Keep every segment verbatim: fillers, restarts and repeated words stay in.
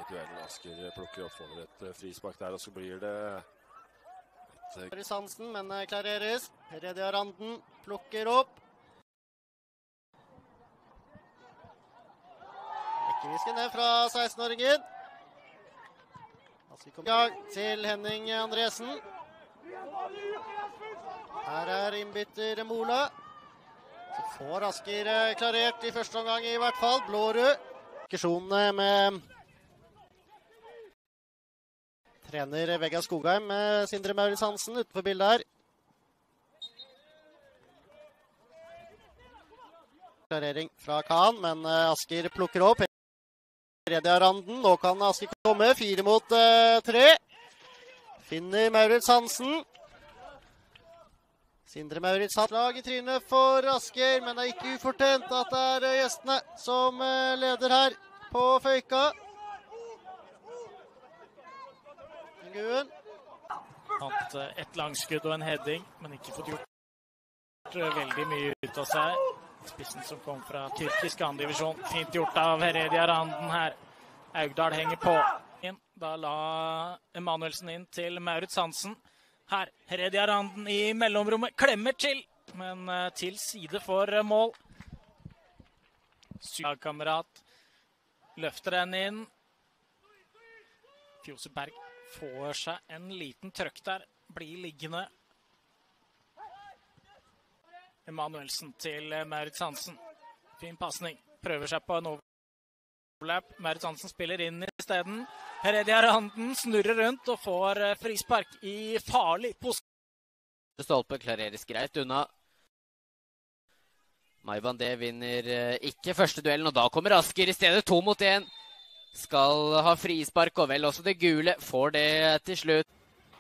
duellen. Asker plukker opp over et frispark der, og så blir det et... Maurits Hansen, men klareres. Heredia Randen plukker opp. Rekkevisken ned fra seksten-åringen. Asker kommer i gang til Henning Andresen. Her er innbytter Mola. Så får Asker klarert i første omgang i hvert fall. Blårud. Diskusjonene med trener Vegard Skogheim med Sindre Maurits Hansen utenfor bildet her. Klarering fra Kahn, men Asker plukker opp. Heredia Randen, nå kan Asker komme. Fire mot uh, tre. Finner Maurits Hansen. Sindre Maurits har lag i trynet for Asker, men det er ikke ufortjent at det er gjestene som leder her på Føyka. Guen. Hatt et langskudd og en heading, men ikke fått gjort veldig mye ut av seg. Spissen som kom fra tyrkisk andredivisjon. Fint gjort av Heredia Randen her. Augdal henger på. Da la Emanuelsen inn til Maurits Hansen. Her, Heredia Randen i mellomrommet, klemmer til, men til side for mål. Sygkamerat løfter den inn. Fjoseberg får seg en liten trøkk der, blir liggende. Emanuelsen til Maurits Hansen. Fin passning, prøver seg på en overlap. Maurits Hansen spiller inn i stedet. Heredia Randen snurrer rundt og får frispark i farlig posisjon. Stolpe klareres greit unna. Maivandé vinner ikke første duellen, og da kommer Asker i stedet to mot en. Skal ha frispark, og vel også det gule får det til slutt.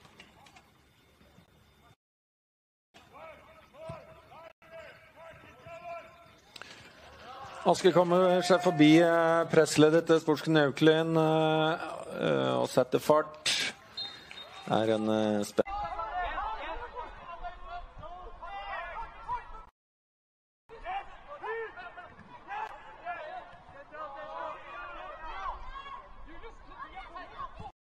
Asker kommer seg forbi pressledet til Sportsklubb Auklend og setter fart. Det er en spenn.